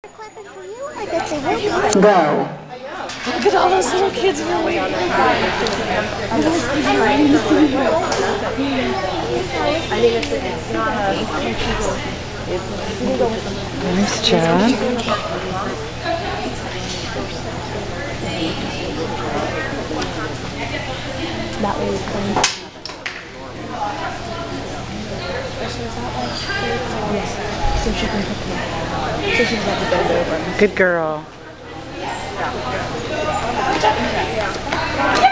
Clapping for you? I bet they will be. Go. Look at all those little kids really. I think it's not a Nice job. That way it's going. Yes. So she can put them. So she's like to bend over. Good girl.